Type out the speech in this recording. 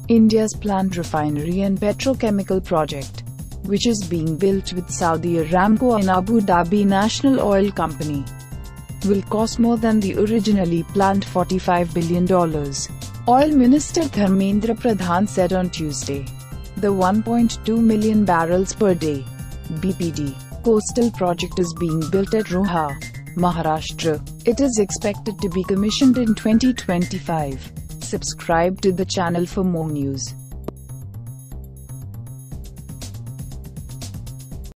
India's planned refinery and petrochemical project, which is being built with Saudi Aramco and Abu Dhabi National Oil Company, will cost more than the originally planned $45 billion. Oil Minister Dharmendra Pradhan said on Tuesday. The 1.2 million barrels per day (BPD) coastal project is being built at Roha, Maharashtra. It is expected to be commissioned in 2025. Subscribe to the channel for more news.